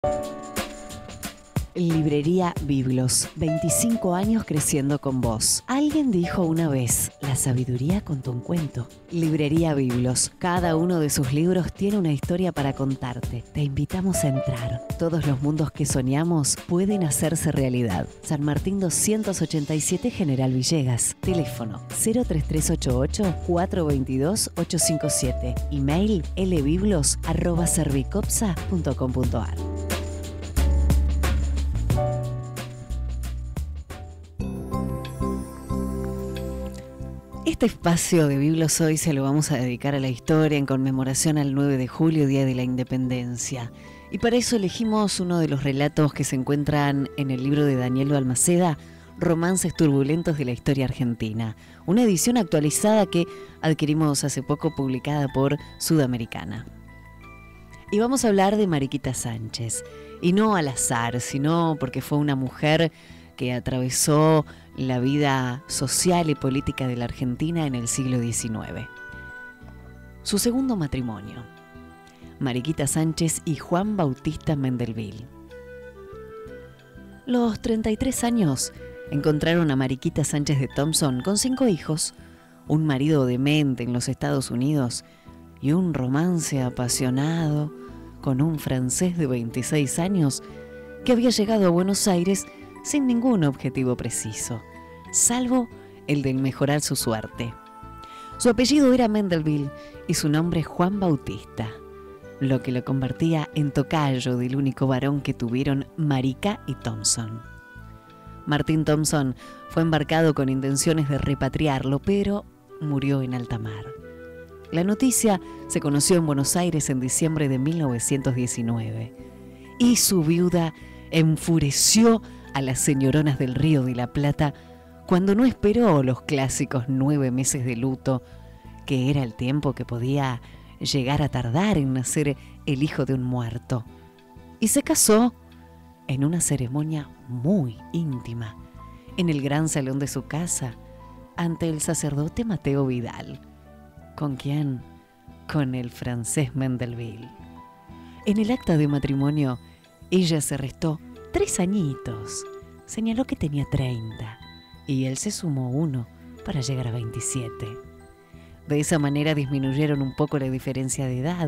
Librería Biblos, 25 años creciendo con vos. Alguien dijo una vez, la sabiduría contó un cuento. Librería Biblos, cada uno de sus libros tiene una historia para contarte. Te invitamos a entrar. Todos los mundos que soñamos pueden hacerse realidad. San Martín 287, General Villegas. Teléfono 03388-422-857. Email lbiblos@servicopsa.com.ar. Este espacio de Biblos hoy se lo vamos a dedicar a la historia en conmemoración al 9 de julio, Día de la Independencia. Y para eso elegimos uno de los relatos que se encuentran en el libro de Daniel Balmaceda, Romances turbulentos de la historia argentina. Una edición actualizada que adquirimos hace poco, publicada por Sudamericana. Y vamos a hablar de Mariquita Sánchez. Y no al azar, sino porque fue una mujer que atravesó la vida social y política de la Argentina en el siglo XIX. Su segundo matrimonio, Mariquita Sánchez y Juan Bautista Mendelville. Los 33 años encontraron a Mariquita Sánchez de Thompson con 5 hijos, un marido demente en los Estados Unidos y un romance apasionado con un francés de 26 años que había llegado a Buenos Aires sin ningún objetivo preciso, salvo el de mejorar su suerte. Su apellido era Mendelville y su nombre Juan Bautista, lo que lo convertía en tocayo del único varón que tuvieron Marica y Thompson. Martín Thompson fue embarcado con intenciones de repatriarlo, pero murió en alta mar. La noticia se conoció en Buenos Aires en diciembre de 1919 y su viuda enfureció a las señoronas del Río de la Plata cuando no esperó los clásicos 9 meses de luto, que era el tiempo que podía llegar a tardar en nacer el hijo de un muerto, y se casó en una ceremonia muy íntima en el gran salón de su casa ante el sacerdote Mateo Vidal. ¿Con quién? Con el francés Mendelville. En el acta de matrimonio ella se restó 3 añitos, señaló que tenía 30 y él se sumó 1 para llegar a 27. De esa manera disminuyeron un poco la diferencia de edad.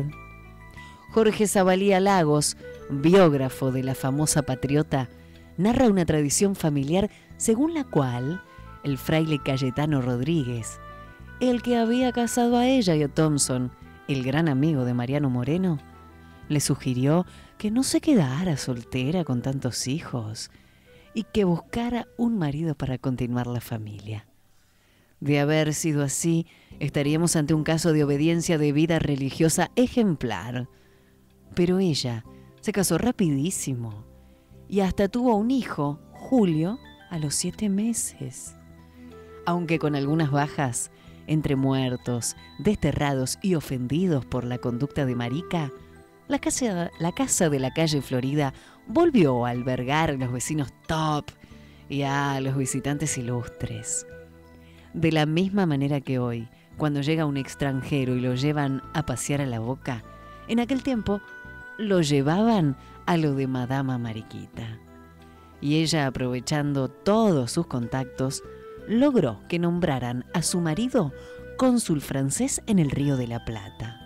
Jorge Zavalía Lagos, biógrafo de la famosa patriota, narra una tradición familiar según la cual el fraile Cayetano Rodríguez, el que había casado a ella y a Thompson, el gran amigo de Mariano Moreno, le sugirió que no se quedara soltera con tantos hijos y que buscara un marido para continuar la familia. De haber sido así, estaríamos ante un caso de obediencia de vida religiosa ejemplar. Pero ella se casó rapidísimo y hasta tuvo un hijo, Julio, a los 7 meses. Aunque con algunas bajas, entre muertos, desterrados y ofendidos por la conducta de Marica, la casa de la calle Florida volvió a albergar a los vecinos top y a los visitantes ilustres. De la misma manera que hoy, cuando llega un extranjero y lo llevan a pasear a la Boca, en aquel tiempo lo llevaban a lo de Madama Mariquita. Y ella, aprovechando todos sus contactos, logró que nombraran a su marido cónsul francés en el Río de la Plata.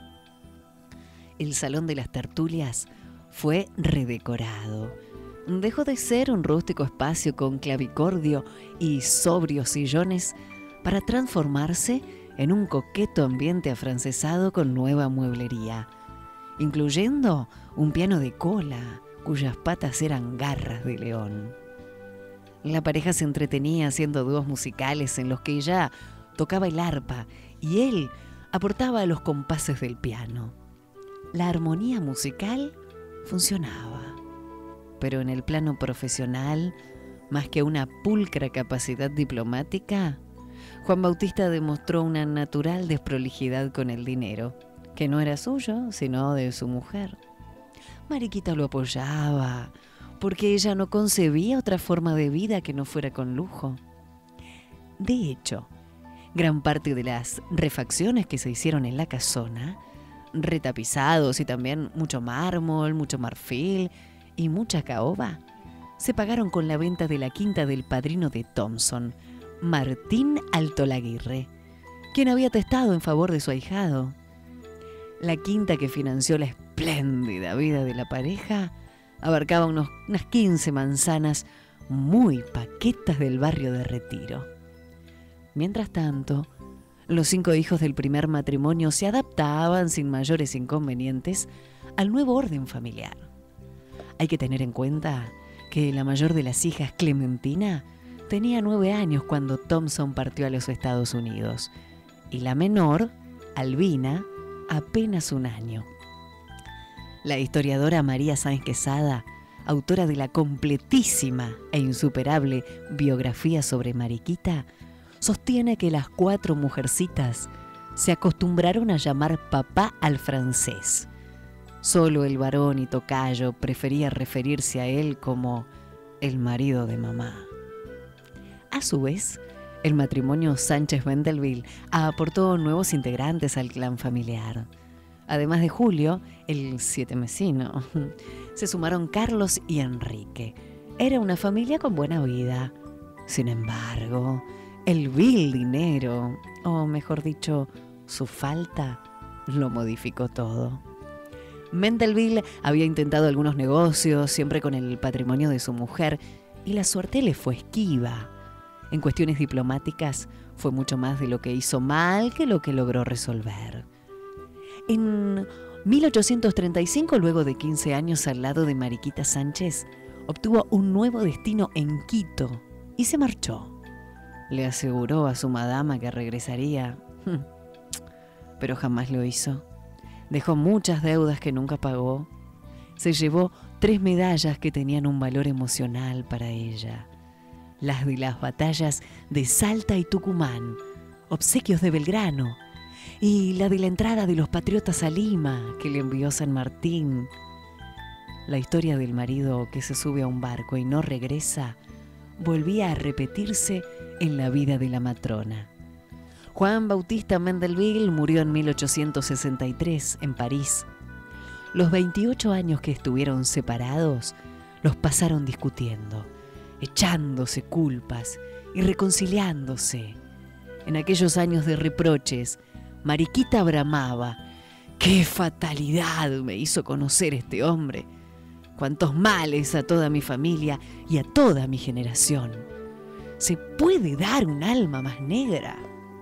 El salón de las tertulias fue redecorado. Dejó de ser un rústico espacio con clavicordio y sobrios sillones para transformarse en un coqueto ambiente afrancesado con nueva mueblería, incluyendo un piano de cola cuyas patas eran garras de león. La pareja se entretenía haciendo dúos musicales en los que ella tocaba el arpa y él aportaba los compases del piano. La armonía musical funcionaba, pero en el plano profesional, más que una pulcra capacidad diplomática, Juan Bautista demostró una natural desprolijidad con el dinero, que no era suyo, sino de su mujer. Mariquita lo apoyaba, porque ella no concebía otra forma de vida que no fuera con lujo. De hecho, gran parte de las refacciones que se hicieron en la casona, retapizados y también mucho mármol, mucho marfil y mucha caoba se pagaron con la venta de la quinta del padrino de Thompson, Martín Altolaguirre, quien había testado en favor de su ahijado. La quinta que financió la espléndida vida de la pareja abarcaba unas 15 manzanas muy paquetas del barrio de Retiro. Mientras tanto, los 5 hijos del primer matrimonio se adaptaban sin mayores inconvenientes al nuevo orden familiar. Hay que tener en cuenta que la mayor de las hijas, Clementina, tenía 9 años cuando Thompson partió a los Estados Unidos y la menor, Albina, apenas 1 año. La historiadora María Sáenz Quesada, autora de la completísima e insuperable biografía sobre Mariquita, sostiene que las 4 mujercitas se acostumbraron a llamar papá al francés. Solo el varón y tocayo prefería referirse a él como el marido de mamá. A su vez, el matrimonio Sánchez-Mendelsville aportó nuevos integrantes al clan familiar. Además de Julio, el 7 mesino, se sumaron Carlos y Enrique. Era una familia con buena vida. Sin embargo, el vil dinero, o mejor dicho, su falta, lo modificó todo. Mendelsville había intentado algunos negocios, siempre con el patrimonio de su mujer, y la suerte le fue esquiva. En cuestiones diplomáticas, fue mucho más de lo que hizo mal que lo que logró resolver. En 1835, luego de 15 años al lado de Mariquita Sánchez, obtuvo un nuevo destino en Quito y se marchó. Le aseguró a su madama que regresaría, pero jamás lo hizo. Dejó muchas deudas que nunca pagó. Se llevó 3 medallas que tenían un valor emocional para ella. Las de las batallas de Salta y Tucumán, obsequios de Belgrano, y la de la entrada de los patriotas a Lima, que le envió San Martín. La historia del marido que se sube a un barco y no regresa volvía a repetirse en la vida de la matrona. Juan Bautista Mendelsville murió en 1863 en París. Los 28 años que estuvieron separados los pasaron discutiendo, echándose culpas y reconciliándose. En aquellos años de reproches, Mariquita bramaba: ¡qué fatalidad me hizo conocer este hombre! ¡Cuántos males a toda mi familia y a toda mi generación! ¿Se puede dar un alma más negra?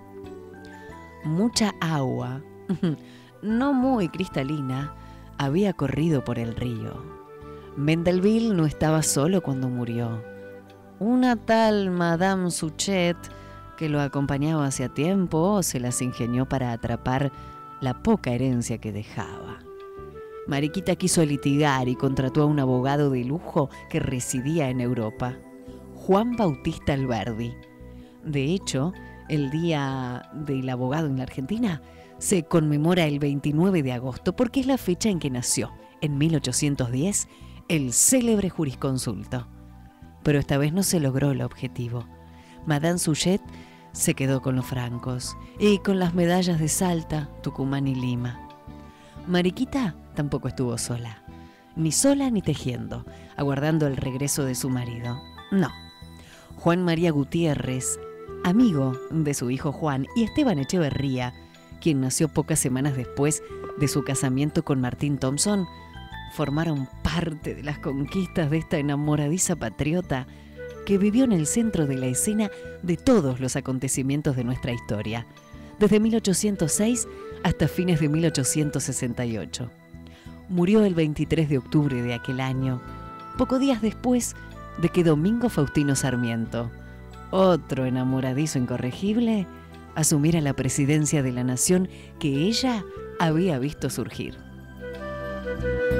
Mucha agua, no muy cristalina, había corrido por el río. Mendelsville no estaba solo cuando murió. Una tal Madame Suchet, que lo acompañaba hacía tiempo, se las ingenió para atrapar la poca herencia que dejaba. Mariquita quiso litigar y contrató a un abogado de lujo que residía en Europa, Juan Bautista Alberdi. De hecho, el Día del Abogado en la Argentina se conmemora el 29 de agosto porque es la fecha en que nació, en 1810, el célebre jurisconsulto. Pero esta vez no se logró el objetivo. Madame Suchet se quedó con los francos y con las medallas de Salta, Tucumán y Lima. Mariquita tampoco estuvo sola ni tejiendo, aguardando el regreso de su marido. No. Juan María Gutiérrez, amigo de su hijo Juan, y Esteban Echeverría, quien nació pocas semanas después de su casamiento con Martín Thompson, formaron parte de las conquistas de esta enamoradiza patriota que vivió en el centro de la escena de todos los acontecimientos de nuestra historia, desde 1806 hasta fines de 1868. Murió el 23 de octubre de aquel año, pocos días después de que Domingo Faustino Sarmiento, otro enamoradizo incorregible, asumiera la presidencia de la nación que ella había visto surgir.